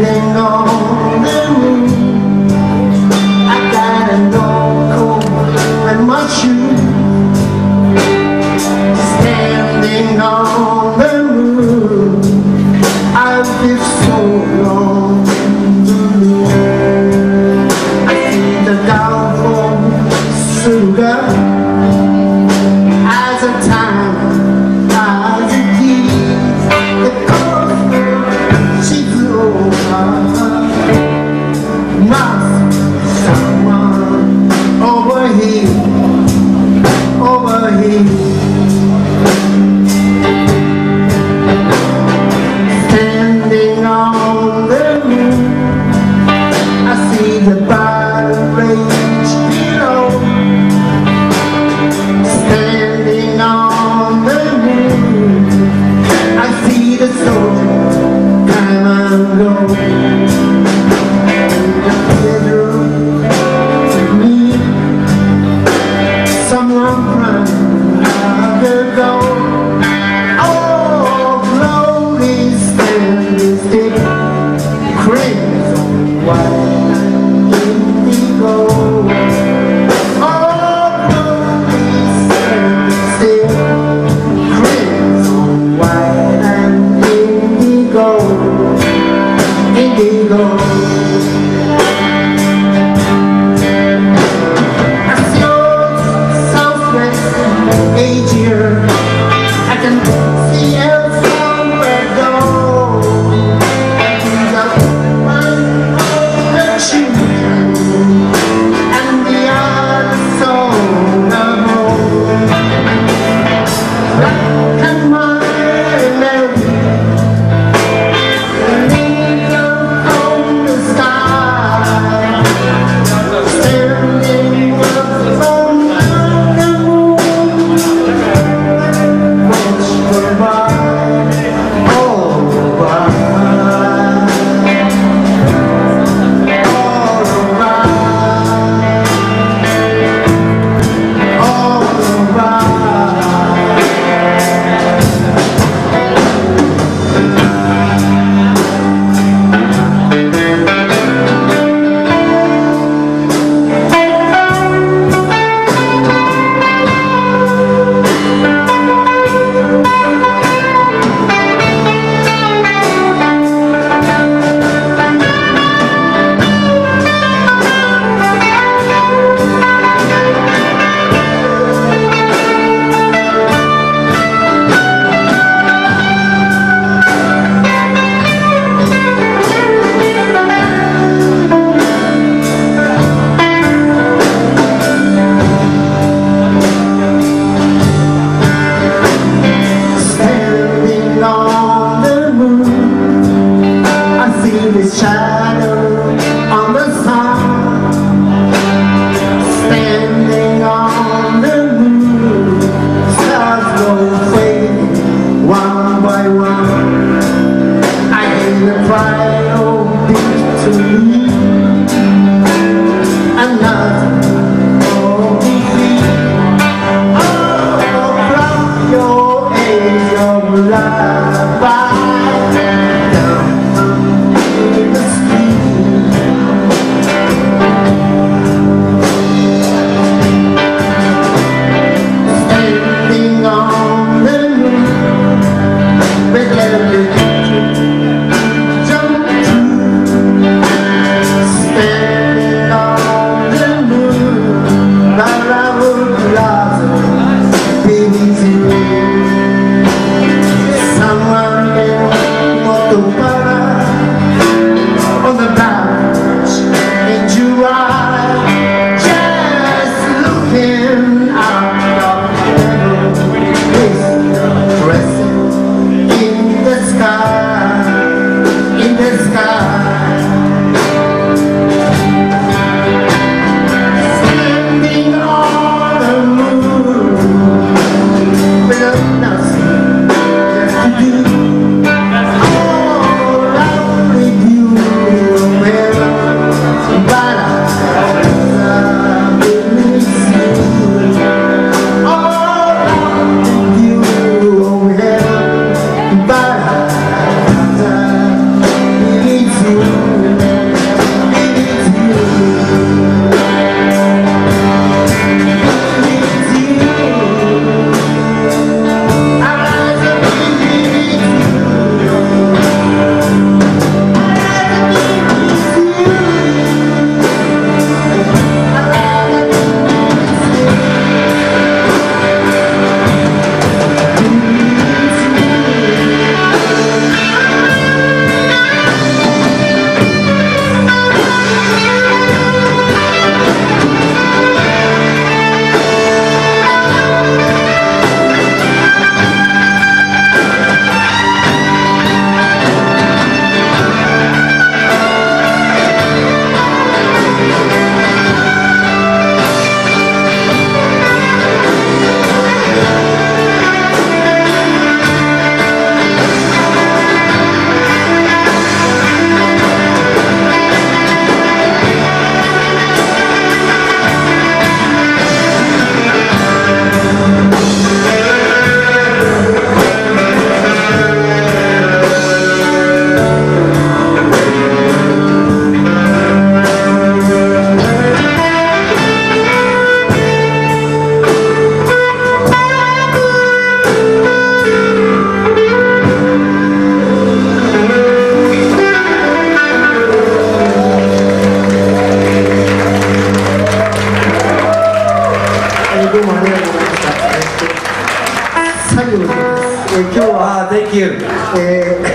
standing on the moon. I got a no coat and my shoes. Standing on the moon, I've lived so long. I see the downfall sugar as a time, as a deed. The coast she flew over must someone over here, over here. Standing on the moon, I see the battle rage below. Standing on the moon, I see the soldier come and go. In the bedroom with me, someone crying out the door. Oh, glory standing still, crimson, white and indigo. Oh, glory standing still, crimson, white and indigo, indigo. This shadow on the sun, standing on the moon, stars go fading one by one. I hear the cry of victory, another of defeat. Oh, from your age of lullaby. どうもありがとうございました。最後です。今日は、 Thank you.